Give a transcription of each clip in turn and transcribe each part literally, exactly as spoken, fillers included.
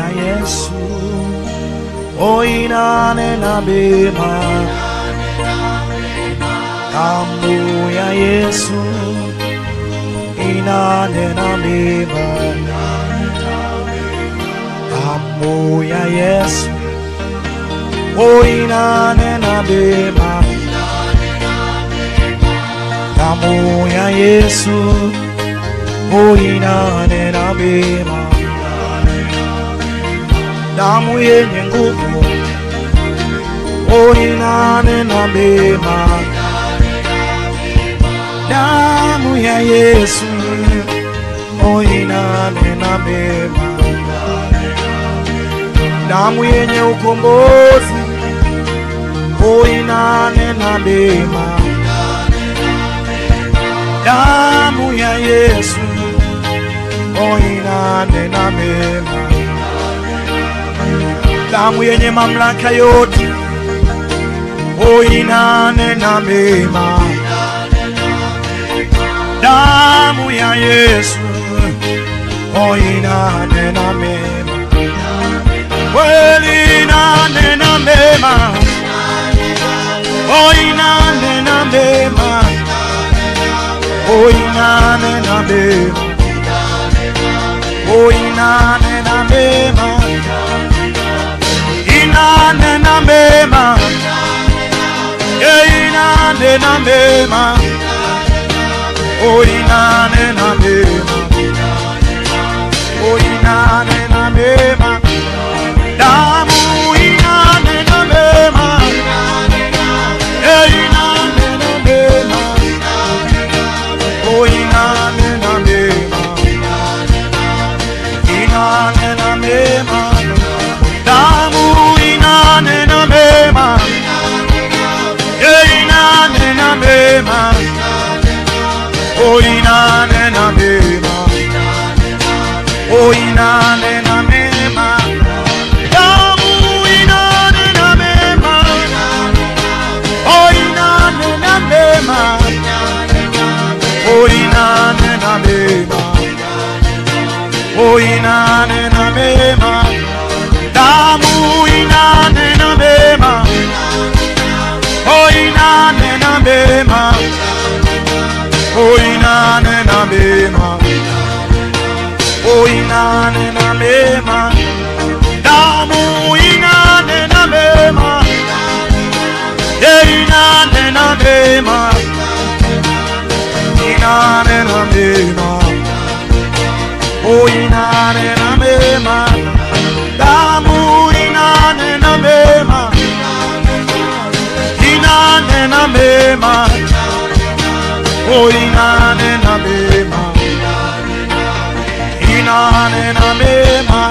ya Yesu, o inanena mema. Damu ya Yesu inanena mema. Damu ya Yesu, o inanena mema. Damu ya Yesu, o inanena mema. Damu yenye nguvu, o inanena mema. Damu ya Yesu, o inanena mema. Damu yenye ukombozi, o inanena mema. Damu ya Yesu, o inanena mema. Damu yenye mamlaka yote, o inanena mema. Damu ya Yesu, o inanena mema. Kweli inanena mema, o inanena mema. O inanena mema, o inanena mema. Inanena mema, e inanena mema. O inanena mema, o inanena mema. Damu inanena mema, e inanena mema. O inanena mema, inanena mema. Damu inanena mema, e inanena mema. O inanena mema, o inanena mema. Damu inanena mema, o inanena mema. O inanena mema, o inanena mema. Damu inanena mema, o inanena mema. O inanena mema, o inanena mema. Damu inanena mema, e inanena mema. Inanena mema, o inanena mema. Damu inanena mema, inanena mema. O inanena mema, inanena mema.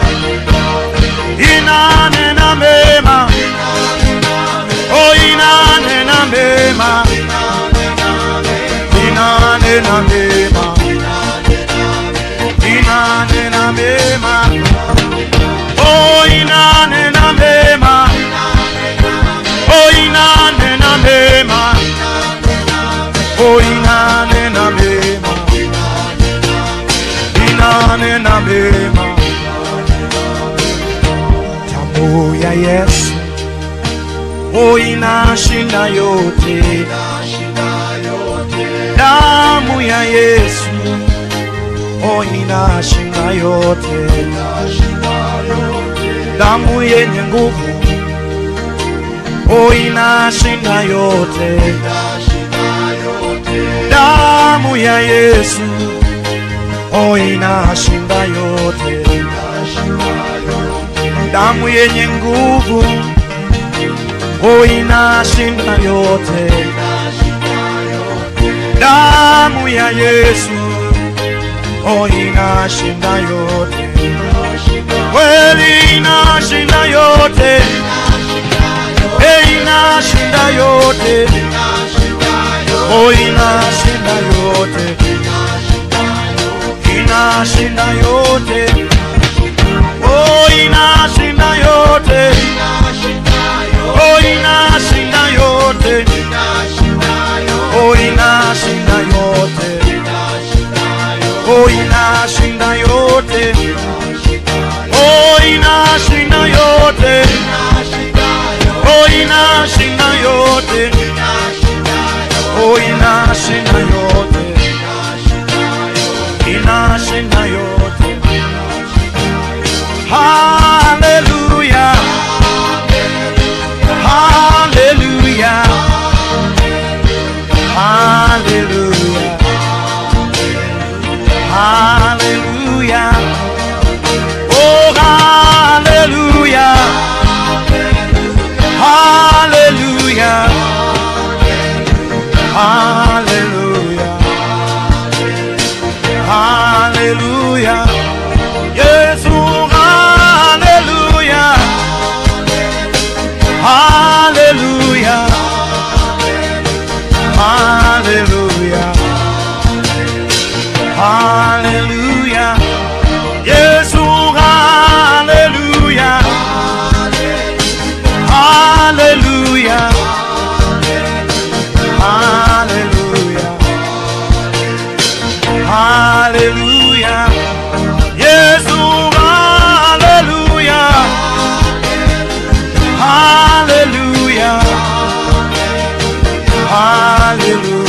Inanena mema, o inanena mema. Inanena mema, inanena mema. O inanena mema, o inanena mema. O inanena mema, inanena mema. Damu ya Yesu, o inashinda yote. Damu ya Yesu, o inashinda yote. Damu yenye nguvu, o inashinda yote. Damu ya Yesu, o inashinda yote. Damu yenye nguvu, o inashinda yote. Damu ya Yesu, o inashinda yote. Kweli inashinda yote, e inashinda yote. O inashinda yote, inashinda yote. O inashinda yote, o inashinda yote. O inashinda yote, o inashinda yote. O inashinda yote, oh inashinda yote, inashinda yote. Hallelujah, hallelujah, hallelujah, hallelujah, oh hallelujah, hallelujah, hallelujah, hallelujah, yes, oh hallelujah, hallelujah, hallelujah, hallelujah, yes, oh hallelujah, hallelujah, hallelujah, hallelujah, yes, oh hallelujah, hallelujah, hallelujah.